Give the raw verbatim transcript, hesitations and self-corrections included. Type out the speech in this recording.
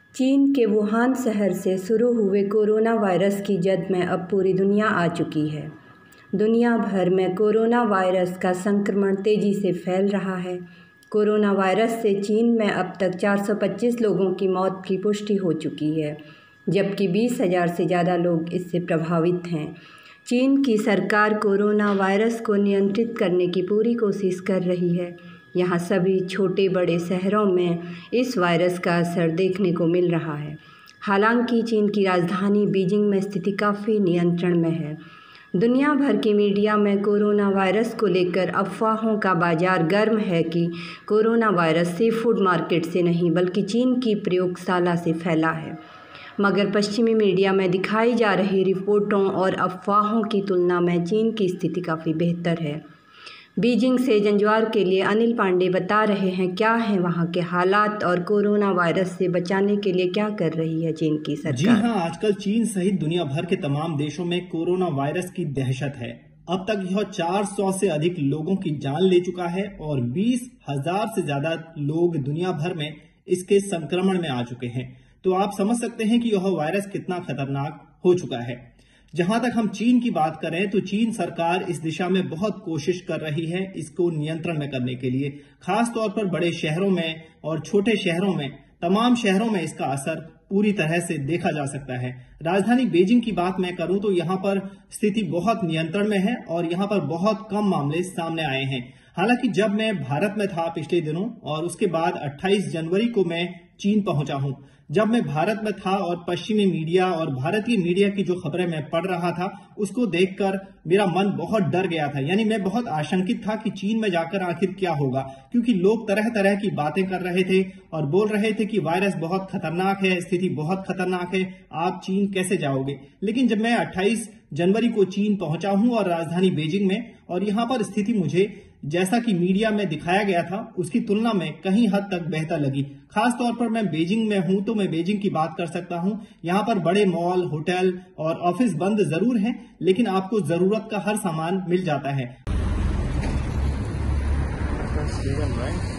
चीन के वुहान शहर से शुरू हुए कोरोना वायरस की जद में अब पूरी दुनिया आ चुकी है। दुनिया भर में कोरोना वायरस का संक्रमण तेज़ी से फैल रहा है। कोरोना वायरस से चीन में अब तक चार सौ पच्चीस लोगों की मौत की पुष्टि हो चुकी है, जबकि बीस हज़ार से ज़्यादा लोग इससे प्रभावित हैं। चीन की सरकार कोरोना वायरस को नियंत्रित करने की पूरी कोशिश कर रही है। यहाँ सभी छोटे बड़े शहरों में इस वायरस का असर देखने को मिल रहा है। हालांकि चीन की राजधानी बीजिंग में स्थिति काफ़ी नियंत्रण में है। दुनिया भर की मीडिया में कोरोना वायरस को लेकर अफवाहों का बाजार गर्म है कि corona virus seafood market से नहीं बल्कि चीन की प्रयोगशाला से फैला है। मगर पश्चिमी मीडिया में दिखाई जा रही रिपोर्टों और अफवाहों की तुलना में चीन की स्थिति काफ़ी बेहतर है। बीजिंग से जंजवार के लिए अनिल पांडे बता रहे हैं क्या हैं वहां के हालात और कोरोना वायरस से बचाने के लिए क्या कर रही है चीन की सरकार। जी हां, आजकल चीन सहित दुनिया भर के तमाम देशों में कोरोना वायरस की दहशत है। अब तक यह चार सौ से अधिक लोगों की जान ले चुका है और बीस हजार से ज्यादा लोग दुनिया भर में इसके संक्रमण में आ चुके हैं। तो आप समझ सकते हैं कि यह वायरस कितना खतरनाक हो चुका है। जहां तक हम चीन की बात करें तो चीन सरकार इस दिशा में बहुत कोशिश कर रही है इसको नियंत्रण में करने के लिए। खास तौर पर बड़े शहरों में और छोटे शहरों में, तमाम शहरों में इसका असर पूरी तरह से देखा जा सकता है। राजधानी बीजिंग की बात मैं करूं तो यहां पर स्थिति बहुत नियंत्रण में है और यहां पर बहुत कम मामले सामने आए हैं। हालांकि जब मैं भारत में था पिछले दिनों और उसके बाद अट्ठाईस जनवरी को मैं चीन पहुंचा हूं, जब मैं भारत में था और पश्चिमी मीडिया और भारतीय मीडिया की जो खबरें मैं पढ़ रहा था उसको देखकर मेरा मन बहुत डर गया था। यानी मैं बहुत आशंकित था कि चीन में जाकर आखिर क्या होगा, क्योंकि लोग तरह तरह की बातें कर रहे थे और बोल रहे थे कि वायरस बहुत खतरनाक है, स्थिति बहुत खतरनाक है, आप चीन कैसे जाओगे। लेकिन जब मैं अट्ठाईस जनवरी को चीन पहुंचा हूं और राजधानी बीजिंग में, और यहां पर स्थिति मुझे जैसा कि मीडिया में दिखाया गया था उसकी तुलना में कहीं हद तक बेहतर लगी। खास तौर पर मैं बीजिंग में हूं तो मैं बीजिंग की बात कर सकता हूं। यहां पर बड़े मॉल, होटल और ऑफिस बंद जरूर हैं, लेकिन आपको जरूरत का हर सामान मिल जाता है।